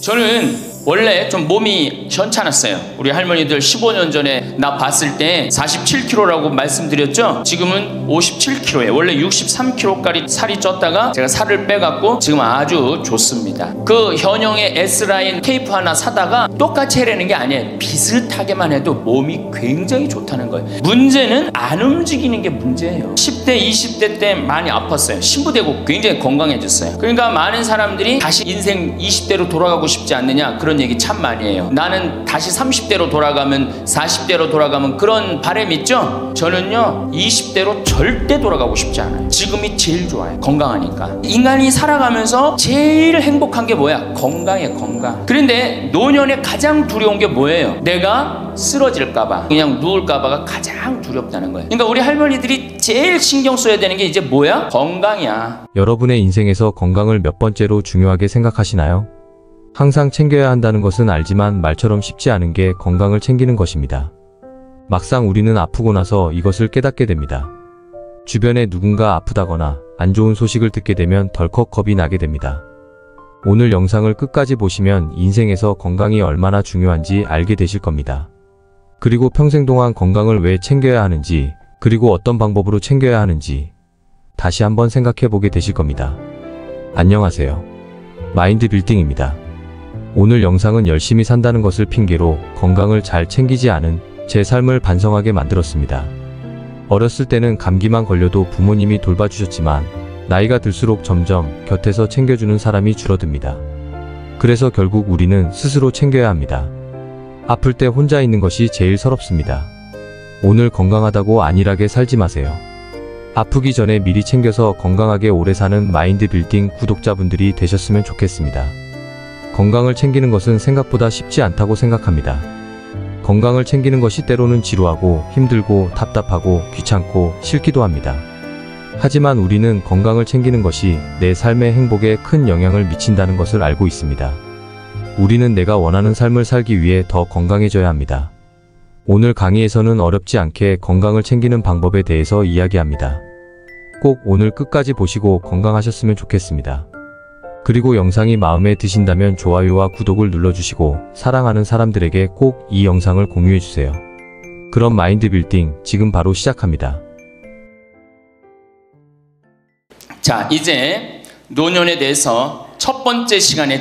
저는 원래 좀 몸이 현찮았어요. 우리 할머니들 15년 전에 나 봤을 때 47kg라고 말씀드렸죠? 지금은 57kg예요. 원래 63kg까지 살이 쪘다가 제가 살을 빼갖고 지금 아주 좋습니다. 그 현영의 S라인 테이프 하나 사다가 똑같이 해라는 게 아니에요. 비슷하게만 해도 몸이 굉장히 좋다는 거예요. 문제는 안 움직이는 게 문제예요. 10대, 20대 때 많이 아팠어요. 신부되고 굉장히 건강해졌어요. 그러니까 많은 사람들이 다시 인생 20대로 돌아가고 싶지 않느냐, 그런 얘기 참 많이 해요. 나는 다시 30대로 돌아가면, 40대로 돌아가면, 그런 바람 있죠? 저는요 20대로 절대 돌아가고 싶지 않아요. 지금이 제일 좋아요. 건강하니까. 인간이 살아가면서 제일 행복한 게 뭐야? 건강해, 건강. 그런데 노년에 가장 두려운 게 뭐예요? 내가 쓰러질까봐, 그냥 누울까봐가 가장 두렵다는 거예요. 그러니까 우리 할머니들이 제일 신경 써야 되는 게 이제 뭐야? 건강이야. 여러분의 인생에서 건강을 몇 번째로 중요하게 생각하시나요? 항상 챙겨야 한다는 것은 알지만 말처럼 쉽지 않은 게 건강을 챙기는 것입니다. 막상 우리는 아프고 나서 이것을 깨닫게 됩니다. 주변에 누군가 아프다거나 안 좋은 소식을 듣게 되면 덜컥 겁이 나게 됩니다. 오늘 영상을 끝까지 보시면 인생에서 건강이 얼마나 중요한지 알게 되실 겁니다. 그리고 평생 동안 건강을 왜 챙겨야 하는지, 그리고 어떤 방법으로 챙겨야 하는지 다시 한번 생각해 보게 되실 겁니다. 안녕하세요. 마인드 빌딩입니다. 오늘 영상은 열심히 산다는 것을 핑계로 건강을 잘 챙기지 않은 제 삶을 반성하게 만들었습니다. 어렸을 때는 감기만 걸려도 부모님이 돌봐주셨지만 나이가 들수록 점점 곁에서 챙겨주는 사람이 줄어듭니다. 그래서 결국 우리는 스스로 챙겨야 합니다. 아플 때 혼자 있는 것이 제일 서럽습니다. 오늘 건강하다고 안일하게 살지 마세요. 아프기 전에 미리 챙겨서 건강하게 오래 사는 마인드 빌딩 구독자분들이 되셨으면 좋겠습니다. 건강을 챙기는 것은 생각보다 쉽지 않다고 생각합니다. 건강을 챙기는 것이 때로는 지루하고 힘들고 답답하고 귀찮고 싫기도 합니다. 하지만 우리는 건강을 챙기는 것이 내 삶의 행복에 큰 영향을 미친다는 것을 알고 있습니다. 우리는 내가 원하는 삶을 살기 위해 더 건강해져야 합니다. 오늘 강의에서는 어렵지 않게 건강을 챙기는 방법에 대해서 이야기합니다. 꼭 오늘 끝까지 보시고 건강하셨으면 좋겠습니다. 그리고 영상이 마음에 드신다면 좋아요와 구독을 눌러주시고 사랑하는 사람들에게 꼭 이 영상을 공유해주세요. 그럼 마인드 빌딩 지금 바로 시작합니다. 자, 이제 노년에 대해서 첫 번째 시간에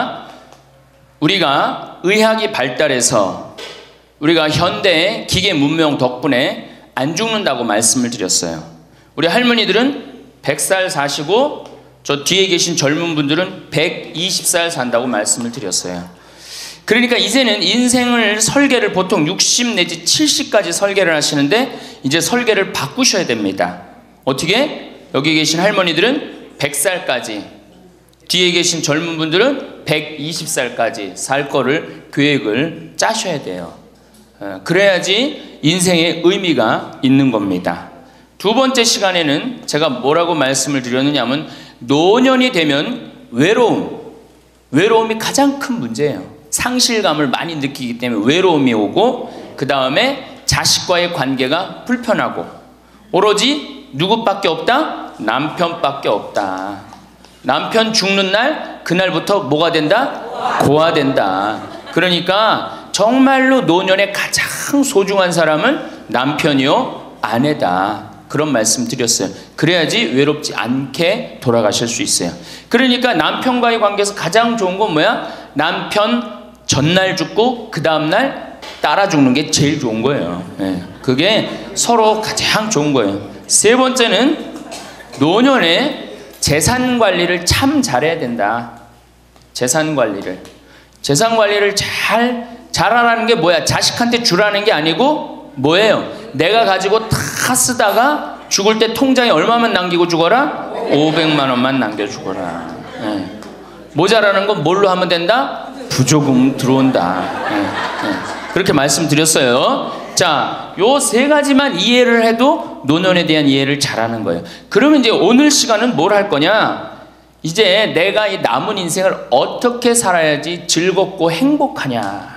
우리가 의학이 발달해서 우리가 현대 기계 문명 덕분에 안 죽는다고 말씀을 드렸어요. 우리 할머니들은 100살 사시고 저 뒤에 계신 젊은 분들은 120살 산다고 말씀을 드렸어요. 그러니까 이제는 인생을 설계를 보통 60 내지 70까지 설계를 하시는데 이제 설계를 바꾸셔야 됩니다. 어떻게? 여기 계신 할머니들은 100살까지, 뒤에 계신 젊은 분들은 120살까지 살 거를 계획을 짜셔야 돼요. 그래야지 인생의 의미가 있는 겁니다. 두 번째 시간에는 제가 뭐라고 말씀을 드렸느냐면 노년이 되면 외로움이 가장 큰 문제예요. 상실감을 많이 느끼기 때문에 외로움이 오고, 그 다음에 자식과의 관계가 불편하고, 오로지 누구밖에 없다? 남편밖에 없다. 남편 죽는 날, 그날부터 뭐가 된다? 고아된다. 그러니까 정말로 노년에 가장 소중한 사람은 남편이요 아내다. 그런 말씀 드렸어요. 그래야지 외롭지 않게 돌아가실 수 있어요. 그러니까 남편과의 관계에서 가장 좋은 건 뭐야? 남편 전날 죽고 그 다음날 따라 죽는 게 제일 좋은 거예요. 그게 서로 가장 좋은 거예요. 세 번째는 노년에 재산 관리를 참 잘해야 된다. 재산 관리를 잘하라는 게 뭐야? 자식한테 주라는 게 아니고 뭐예요? 내가 가지고 다 쓰다가 죽을 때 통장에 얼마만 남기고 죽어라? 500만 원만 남겨 죽어라. 모자라는 건 뭘로 하면 된다? 부조금 들어온다. 그렇게 말씀드렸어요. 자, 요 세 가지만 이해를 해도 노년에 대한 이해를 잘하는 거예요. 그러면 이제 오늘 시간은 뭘 할 거냐? 이제 내가 이 남은 인생을 어떻게 살아야지 즐겁고 행복하냐?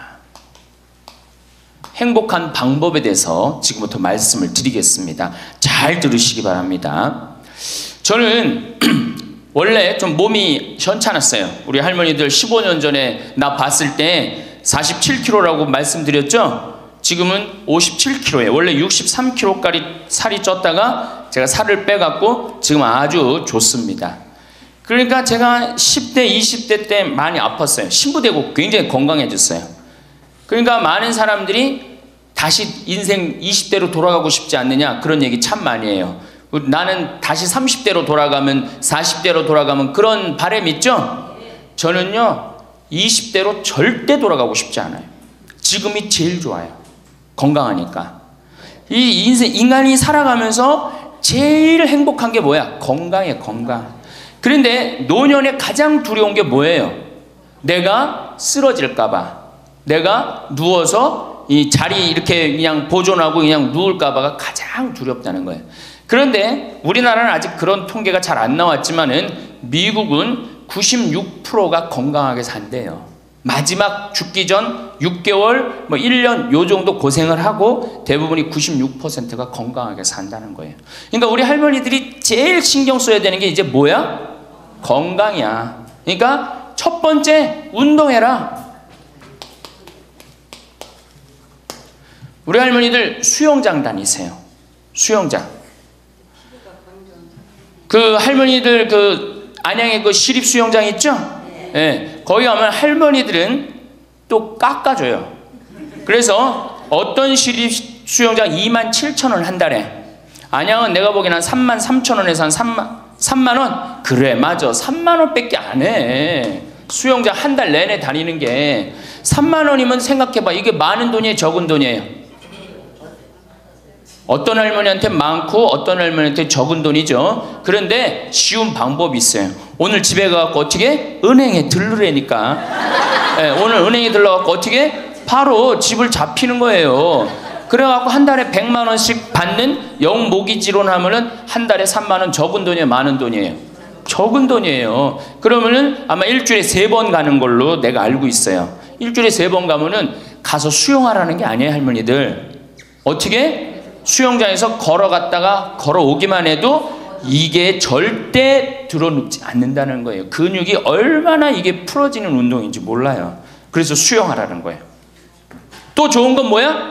행복한 방법에 대해서 지금부터 말씀을 드리겠습니다. 잘 들으시기 바랍니다. 저는 원래 좀 몸이 현찮았어요. 우리 할머니들 15년 전에 나 봤을 때 47kg라고 말씀드렸죠? 지금은 57kg예요. 원래 63kg까지 살이 쪘다가 제가 살을 빼갖고 지금 아주 좋습니다. 그러니까 제가 10대, 20대 때 많이 아팠어요. 신부되고 굉장히 건강해졌어요. 그러니까 많은 사람들이 다시 인생 20대로 돌아가고 싶지 않느냐 그런 얘기 참 많이 해요. 나는 다시 30대로 돌아가면 40대로 돌아가면 그런 바람 있죠? 저는요 20대로 절대 돌아가고 싶지 않아요. 지금이 제일 좋아요. 건강하니까. 이 인생 인간이 살아가면서 제일 행복한 게 뭐야? 건강이에요. 건강. 그런데 노년에 가장 두려운 게 뭐예요? 내가 쓰러질까 봐, 내가 누워서 이 자리 이렇게 그냥 보존하고 그냥 누울까 봐가 가장 두렵다는 거예요. 그런데 우리나라는 아직 그런 통계가 잘 안 나왔지만은 미국은 96%가 건강하게 산대요. 마지막 죽기 전 6개월, 뭐 1년 요 정도 고생을 하고 대부분이 96%가 건강하게 산다는 거예요. 그러니까 우리 할머니들이 제일 신경 써야 되는 게 이제 뭐야? 건강이야. 그러니까 첫 번째 운동해라. 우리 할머니들 수영장 다니세요. 수영장. 그 할머니들 그 안양에 그 시립 수영장 있죠? 네. 거기 가면 할머니들은 또 깎아줘요. 그래서 어떤 시립 수영장 27,000원 한 달에, 안양은 내가 보기엔 한 33,000원에서 한 3만 원? 그래 맞아. 3만 원밖에 안 해. 수영장 한 달 내내 다니는 게 3만 원이면 생각해봐. 이게 많은 돈이에요? 적은 돈이에요? 어떤 할머니한테 많고 어떤 할머니한테 적은 돈이죠. 그런데 쉬운 방법이 있어요. 오늘 집에 가서 어떻게? 은행에 들르라니까. 네, 오늘 은행에 들러갖고 어떻게? 바로 집을 잡히는 거예요. 그래갖고 한 달에 100만 원씩 받는 영모기지론 하면은 한 달에 3만 원. 적은 돈이에요? 많은 돈이에요? 적은 돈이에요. 그러면은 아마 일주일에 3번 가는 걸로 내가 알고 있어요. 일주일에 3번 가면은 가서 수영하라는 게 아니에요, 할머니들. 어떻게? 수영장에서 걸어갔다가 걸어오기만 해도 이게 절대 들어눕지 않는다는 거예요. 근육이 얼마나 이게 풀어지는 운동인지 몰라요. 그래서 수영하라는 거예요. 또 좋은 건 뭐야?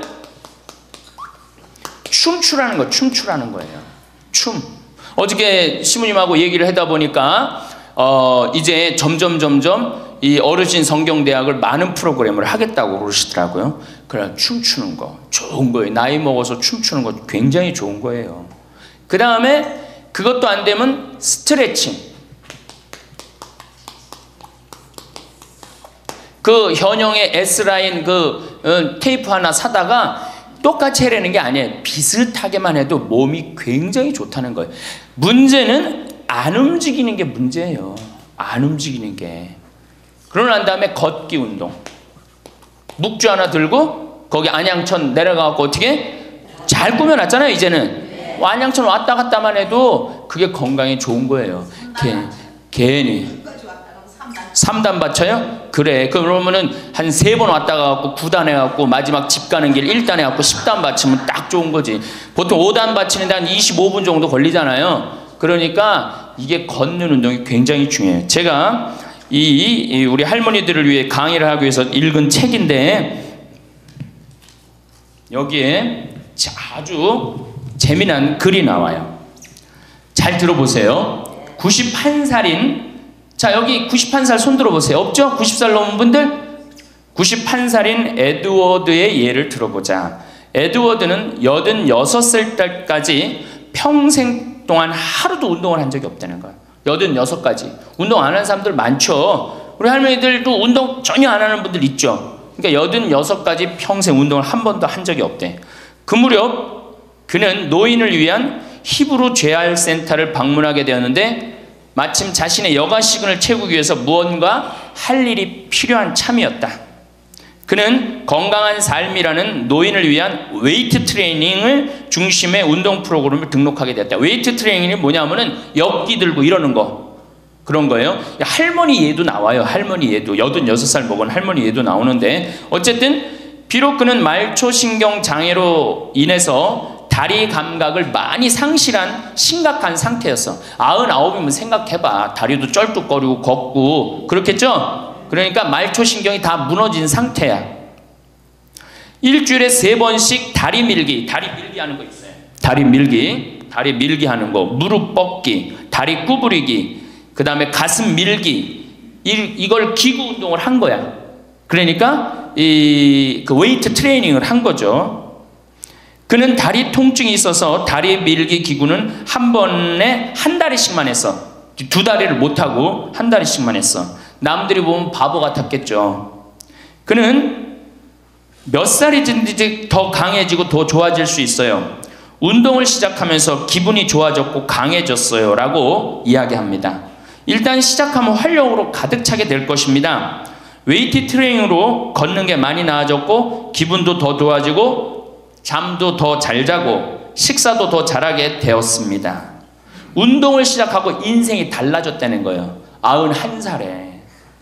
춤추라는 거. 춤추라는 거예요. 춤. 어저께 시부님하고 얘기를 하다 보니까 이제 점점 이 어르신 성경대학을 많은 프로그램을 하겠다고 그러시더라고요. 그래 춤추는 거 좋은 거예요. 나이 먹어서 춤추는 거 굉장히 좋은 거예요. 그 다음에 그것도 안 되면 스트레칭. 그 현영의 S라인 그 테이프 하나 사다가 똑같이 해라는 게 아니에요. 비슷하게만 해도 몸이 굉장히 좋다는 거예요. 문제는 안 움직이는 게 문제예요. 안 움직이는 게. 그러고 난 다음에 걷기 운동. 묵주 하나 들고 거기 안양천 내려가고 어떻게? 잘 꾸며놨잖아요 이제는. 안양천 왔다 갔다만 해도 그게 건강에 좋은 거예요. 괜히 3단 받쳐요? 그래. 그러면은 한 3번 왔다 가고 9단 해갖고 마지막 집 가는 길 1단 해갖고 10단 받치면 딱 좋은 거지. 보통 5단 받치는데 한 25분 정도 걸리잖아요. 그러니까 이게 걷는 운동이 굉장히 중요해요. 제가 우리 할머니들을 위해 강의를 하기 위해서 읽은 책인데 여기에 아주 재미난 글이 나와요. 잘 들어보세요. 91살인, 자 여기 91살 손 들어보세요. 없죠? 90살 넘은 분들? 91살인 에드워드의 예를 들어보자. 에드워드는 86살 때까지 평생 동안 하루도 운동을 한 적이 없다는 거예요. 86까지. 운동 안 하는 사람들 많죠. 우리 할머니들도 운동 전혀 안 하는 분들 있죠. 그러니까 86까지 평생 운동을 한 번도 한 적이 없대. 그 무렵 그는 노인을 위한 히브루 재활 센터를 방문하게 되었는데 마침 자신의 여가 시간을 채우기 위해서 무언가 할 일이 필요한 참이었다. 그는 건강한 삶이라는 노인을 위한 웨이트 트레이닝을 중심의 운동 프로그램을 등록하게 됐다. 웨이트 트레이닝이 뭐냐면은 엽기 들고 이러는 거. 그런 거예요. 할머니 예도 나와요. 할머니 예도. 86살 먹은 할머니 예도 나오는데 어쨌든 비록 그는 말초신경 장애로 인해서 다리 감각을 많이 상실한 심각한 상태였어. 99이면 생각해봐. 다리도 쩔뚝거리고 걷고 그렇겠죠? 그러니까 말초신경이 다 무너진 상태야. 일주일에 3번씩 다리 밀기 하는 거 있어요. 다리 밀기 하는 거, 무릎 뻗기, 다리 구부리기, 그 다음에 가슴 밀기, 이걸 기구 운동을 한 거야. 그러니까 그 웨이트 트레이닝을 한 거죠. 그는 다리 통증이 있어서 다리 밀기 기구는 한 번에 한 다리씩만 했어. 2다리를 못하고 한 다리씩만 했어. 남들이 보면 바보 같았겠죠. 그는 몇 살이든지 더 강해지고 더 좋아질 수 있어요. 운동을 시작하면서 기분이 좋아졌고 강해졌어요 라고 이야기합니다. 일단 시작하면 활력으로 가득 차게 될 것입니다. 웨이트 트레이닝으로 걷는 게 많이 나아졌고 기분도 더 좋아지고 잠도 더 잘 자고 식사도 더 잘하게 되었습니다. 운동을 시작하고 인생이 달라졌다는 거예요. 91살에.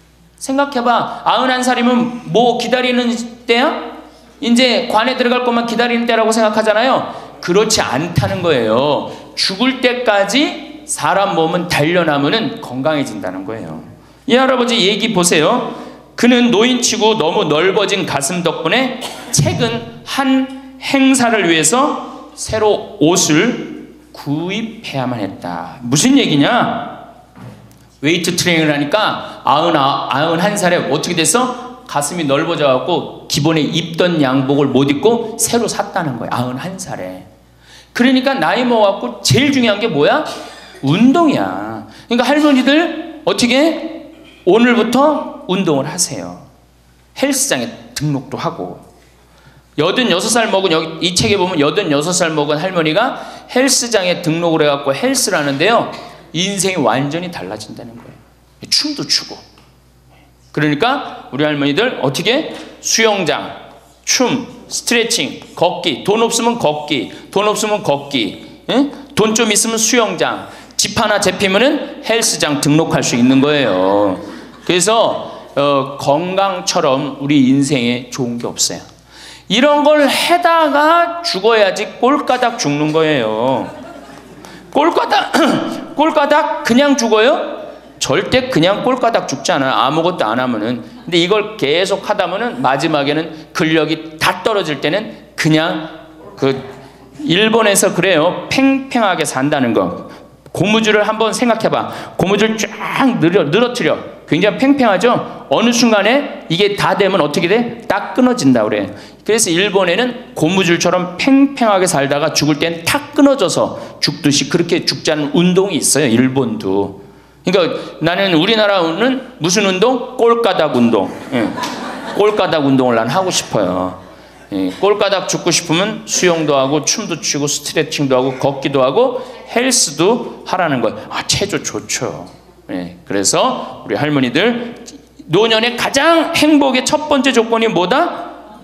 생각해봐. 91살이면 뭐 기다리는 때야? 이제 관에 들어갈 것만 기다리는 때라고 생각하잖아요. 그렇지 않다는 거예요. 죽을 때까지 사람 몸은 단련하면 건강해진다는 거예요. 이 할아버지 얘기 보세요. 그는 노인치고 너무 넓어진 가슴 덕분에 최근 한 행사를 위해서 새로 옷을 구입해야만 했다. 무슨 얘기냐? 웨이트 트레이닝을 하니까 91살에 어떻게 됐어? 가슴이 넓어져 갖고 기본에 입던 양복을 못 입고 새로 샀다는 거예요. 91살에. 그러니까 나이 먹어갖고 제일 중요한 게 뭐야? 운동이야. 그러니까 할머니들 어떻게 오늘부터 운동을 하세요. 헬스장에 등록도 하고. 86살 먹은, 여기 이 책에 보면 86살 먹은 할머니가 헬스장에 등록을 해갖고 헬스를 하는데요. 인생이 완전히 달라진다는 거예요. 춤도 추고. 그러니까 우리 할머니들 어떻게? 수영장, 춤, 스트레칭, 걷기. 돈 없으면 걷기, 돈 없으면 걷기, 돈 좀 있으면 수영장, 집 하나 잡히면은 헬스장 등록할 수 있는 거예요. 그래서 건강처럼 우리 인생에 좋은 게 없어요. 이런 걸 해다가 죽어야지 꼴까닥 죽는 거예요. 꼴까닥 그냥 죽어요? 절대 그냥 꼴까닥 죽지 않아요. 아무것도 안 하면은. 근데 이걸 계속 하다면은 마지막에는 근력이 다 떨어질 때는 그냥 일본에서 그래요. 팽팽하게 산다는 거. 고무줄을 한번 생각해봐. 고무줄 쫙 늘어뜨려. 굉장히 팽팽하죠? 어느 순간에 이게 다 되면 어떻게 돼? 딱 끊어진다 그래. 그래서 일본에는 고무줄처럼 팽팽하게 살다가 죽을 땐 탁 끊어져서 죽듯이 그렇게 죽지 않는 운동이 있어요. 일본도. 그러니까 나는 우리나라는 무슨 운동? 꼴까닥 운동. 꼴까닥 운동을 난 하고 싶어요. 꼴까닥 죽고 싶으면 수영도 하고 춤도 추고 스트레칭도 하고 걷기도 하고 헬스도 하라는 거예요. 체조 좋죠. 그래서 우리 할머니들 노년의 가장 행복의 첫 번째 조건이 뭐다?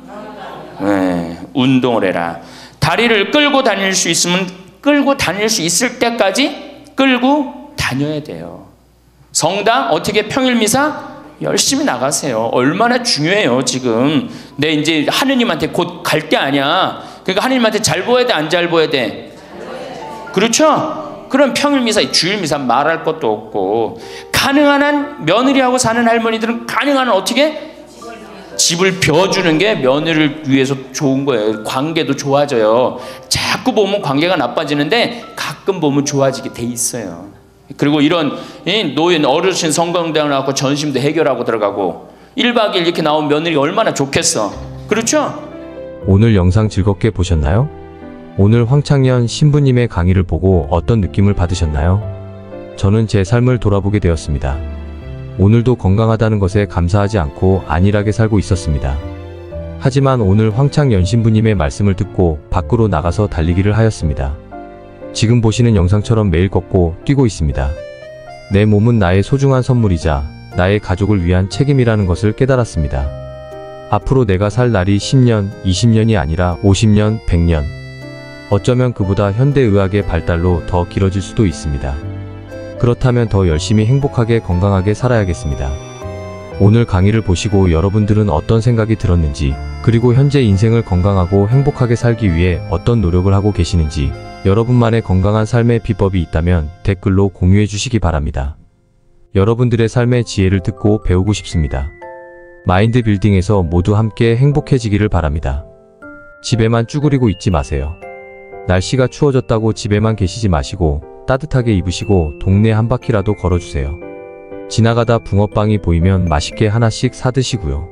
운동을 해라. 다리를 끌고 다닐 수 있으면 끌고 다닐 수 있을 때까지 끌고 다녀야 돼요. 성당 어떻게 평일미사 열심히 나가세요. 얼마나 중요해요. 지금 내 이제 하느님한테 곧 갈 때 아니야. 그러니까 하느님한테 잘 보여야 돼, 안 잘 보여야 돼? 그렇죠? 그럼 평일미사, 주일미사 말할 것도 없고. 가능한 한 며느리하고 사는 할머니들은 가능한 한 어떻게? 집을 벼주는 게 며느리를 위해서 좋은 거예요. 관계도 좋아져요. 자꾸 보면 관계가 나빠지는데 가끔 보면 좋아지게 돼 있어요. 그리고 이런 노인 어르신 성경대학 나왔고 전심도 해결하고 들어가고 1박 2일 이렇게 나온 며느리 얼마나 좋겠어. 그렇죠? 오늘 영상 즐겁게 보셨나요? 오늘 황창현 신부님의 강의를 보고 어떤 느낌을 받으셨나요? 저는 제 삶을 돌아보게 되었습니다. 오늘도 건강하다는 것에 감사하지 않고 안일하게 살고 있었습니다. 하지만 오늘 황창현 신부님의 말씀을 듣고 밖으로 나가서 달리기를 하였습니다. 지금 보시는 영상처럼 매일 걷고 뛰고 있습니다. 내 몸은 나의 소중한 선물이자 나의 가족을 위한 책임이라는 것을 깨달았습니다. 앞으로 내가 살 날이 10년, 20년이 아니라 50년, 100년. 어쩌면 그보다 현대의학의 발달로 더 길어질 수도 있습니다. 그렇다면 더 열심히 행복하게 건강하게 살아야겠습니다. 오늘 강의를 보시고 여러분들은 어떤 생각이 들었는지, 그리고 현재 인생을 건강하고 행복하게 살기 위해 어떤 노력을 하고 계시는지, 여러분만의 건강한 삶의 비법이 있다면 댓글로 공유해 주시기 바랍니다. 여러분들의 삶의 지혜를 듣고 배우고 싶습니다. 마인드 빌딩에서 모두 함께 행복해지기를 바랍니다. 집에만 쭈그리고 있지 마세요. 날씨가 추워졌다고 집에만 계시지 마시고 따뜻하게 입으시고 동네 한 바퀴라도 걸어주세요. 지나가다 붕어빵이 보이면 맛있게 하나씩 사드시고요.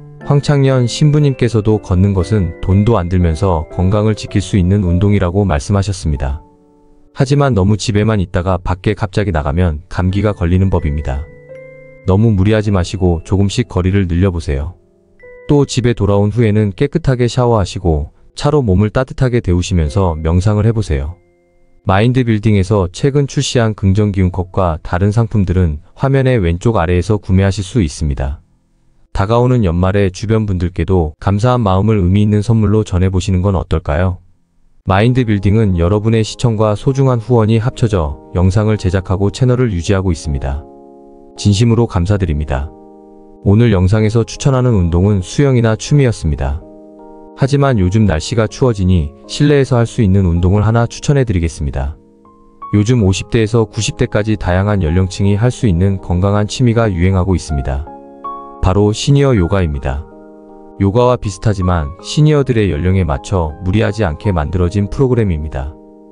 황창년 신부님께서도 걷는 것은 돈도 안 들면서 건강을 지킬 수 있는 운동이라고 말씀하셨습니다. 하지만 너무 집에만 있다가 밖에 갑자기 나가면 감기가 걸리는 법입니다. 너무 무리하지 마시고 조금씩 거리를 늘려보세요. 또 집에 돌아온 후에는 깨끗하게 샤워하시고 차로 몸을 따뜻하게 데우시면서 명상을 해보세요. 마인드 빌딩에서 최근 출시한 긍정기운컵과 다른 상품들은 화면의 왼쪽 아래에서 구매하실 수 있습니다. 다가오는 연말에 주변 분들께도 감사한 마음을 의미 있는 선물로 전해보시는 건 어떨까요? 마인드 빌딩은 여러분의 시청과 소중한 후원이 합쳐져 영상을 제작하고 채널을 유지하고 있습니다. 진심으로 감사드립니다. 오늘 영상에서 추천하는 운동은 수영이나 춤이었습니다. 하지만 요즘 날씨가 추워지니 실내에서 할 수 있는 운동을 하나 추천해 드리겠습니다. 요즘 50대에서 90대까지 다양한 연령층이 할 수 있는 건강한 취미가 유행하고 있습니다. 바로 시니어 요가입니다. 요가와 비슷하지만 시니어들의 연령에 맞춰 무리하지 않게 만들어진 프로그램입니다.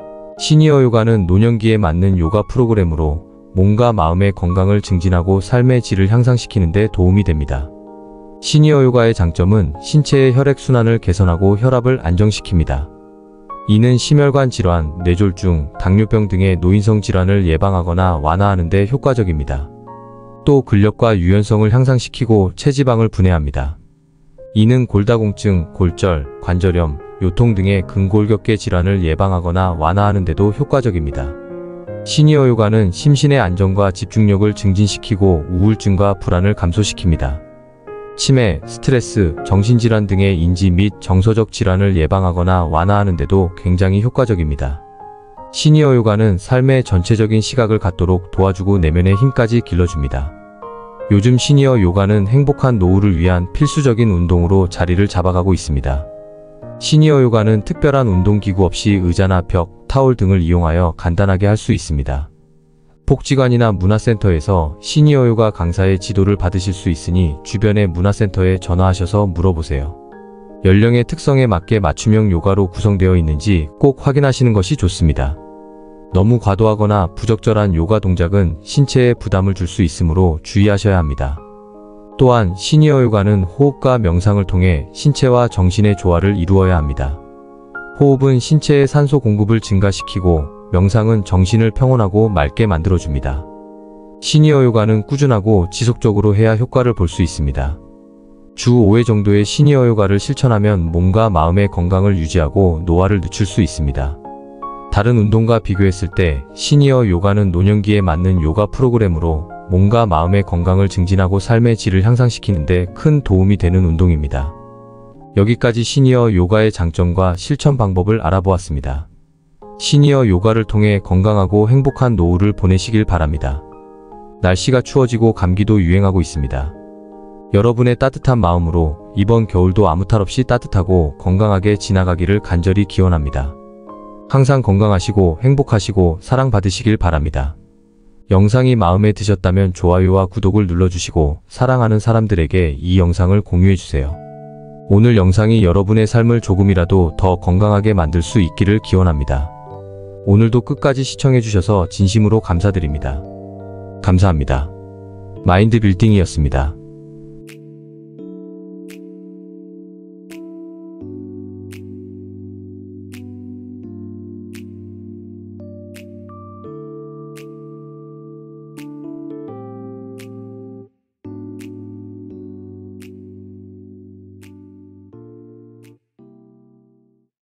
시니어 요가는 노년기에 맞는 요가 프로그램으로 몸과 마음의 건강을 증진하고 삶의 질을 향상시키는 데 도움이 됩니다. 시니어 요가의 장점은 신체의 혈액순환을 개선하고 혈압을 안정시킵니다. 이는 심혈관 질환, 뇌졸중, 당뇨병 등의 노인성 질환을 예방하거나 완화하는 데 효과적입니다. 또 근력과 유연성을 향상시키고 체지방을 분해합니다. 이는 골다공증, 골절, 관절염, 요통 등의 근골격계 질환을 예방하거나 완화하는 데도 효과적입니다. 시니어 요가는 심신의 안정과 집중력을 증진시키고 우울증과 불안을 감소시킵니다. 치매, 스트레스, 정신질환 등의 인지 및 정서적 질환을 예방하거나 완화하는 데도 굉장히 효과적입니다. 시니어 요가는 삶의 전체적인 시각을 갖도록 도와주고 내면의 힘까지 길러줍니다. 요즘 시니어 요가는 행복한 노후를 위한 필수적인 운동으로 자리를 잡아가고 있습니다. 시니어 요가는 특별한 운동기구 없이 의자나 벽, 타올 등을 이용하여 간단하게 할 수 있습니다. 복지관이나 문화센터에서 시니어 요가 강사의 지도를 받으실 수 있으니 주변의 문화센터에 전화하셔서 물어보세요. 연령의 특성에 맞게 맞춤형 요가로 구성되어 있는지 꼭 확인하시는 것이 좋습니다. 너무 과도하거나 부적절한 요가 동작은 신체에 부담을 줄 수 있으므로 주의하셔야 합니다. 또한 시니어 요가는 호흡과 명상을 통해 신체와 정신의 조화를 이루어야 합니다. 호흡은 신체의 산소 공급을 증가시키고 명상은 정신을 평온하고 맑게 만들어줍니다. 시니어 요가는 꾸준하고 지속적으로 해야 효과를 볼 수 있습니다. 주 5회 정도의 시니어 요가를 실천하면 몸과 마음의 건강을 유지하고 노화를 늦출 수 있습니다. 다른 운동과 비교했을 때 시니어 요가는 노년기에 맞는 요가 프로그램으로 몸과 마음의 건강을 증진하고 삶의 질을 향상시키는 데 큰 도움이 되는 운동입니다. 여기까지 시니어 요가의 장점과 실천 방법을 알아보았습니다. 시니어 요가를 통해 건강하고 행복한 노후를 보내시길 바랍니다. 날씨가 추워지고 감기도 유행하고 있습니다. 여러분의 따뜻한 마음으로 이번 겨울도 아무 탈 없이 따뜻하고 건강하게 지나가기를 간절히 기원합니다. 항상 건강하시고 행복하시고 사랑받으시길 바랍니다. 영상이 마음에 드셨다면 좋아요와 구독을 눌러주시고 사랑하는 사람들에게 이 영상을 공유해주세요. 오늘 영상이 여러분의 삶을 조금이라도 더 건강하게 만들 수 있기를 기원합니다. 오늘도 끝까지 시청해주셔서 진심으로 감사드립니다. 감사합니다. 마인드 빌딩이었습니다.